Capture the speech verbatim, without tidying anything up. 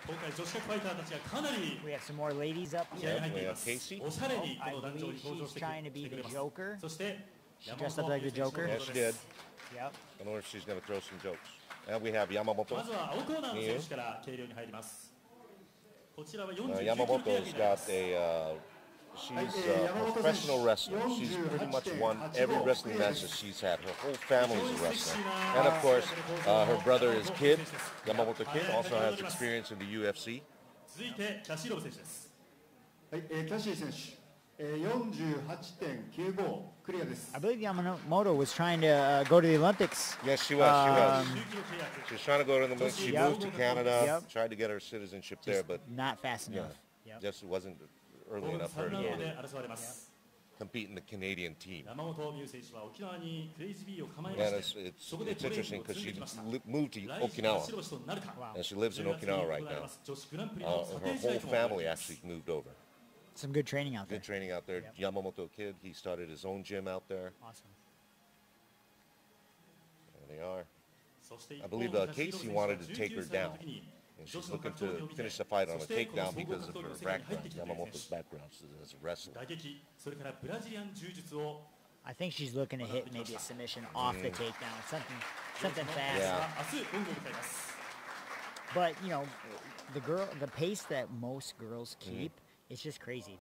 We have some more ladies up here. Yeah, we have Casey. Oh, I believe she's trying to be the Joker. She dressed up like the Joker. Yeah, she did. Yep. I wonder if she's going to throw some jokes. And we have Yamamoto. Miyu. Uh, Yamamoto's got a, uh, she's a professional wrestler. She's pretty much won every wrestling match that she's had. Her whole family's a wrestler. And of course, uh, her brother is Kid. Yamamoto Kid also has experience in the U F C. I believe Yamamoto was trying to uh, go to the Olympics. Yes, she was. She was. Um, She was trying to go to the Olympics. She Yep. moved to Canada, Yep. tried to get her citizenship there, but not fast yeah, enough. Yep. just wasn't early enough for her to go to Yep. compete in the Canadian team. And 山本美宇選手は沖縄にクレイジービーを構えま it's, して、 it's, そこで it's トレーニ interesting ングを because 続 she けてきました。 li- moved to 来日の Okinawa, 白星となるか。 and she lives in じゅうがつに Okinawa 行 right われ now. ます女子グランプリ Uh, の査 her 定試 whole 合も行われ family ます actually moved over. Some good training out there. Good training out there. Yep. Yamamoto Kid, he started his own gym out there. Awesome. There they are. そして一 I 方 believe の uh, 高橋 Casey 宏 wanted 選 to 手は take her じゅうきゅうさい down, の時に and 女 she's 子の looking 格闘技を to 見て finish the fight on そ a してこの takedown 総合 because 格 of 闘技の her 世界に入っ background, てきている選手 Yamamoto's background as a wrestler. 打撃それからブラジリアン柔術を I think she's looking to hit maybe a submission off the takedown, something, something fast. Yeah. 明日本郷を迎えます But you know, the girl, the pace that most girls keep, it's just crazy.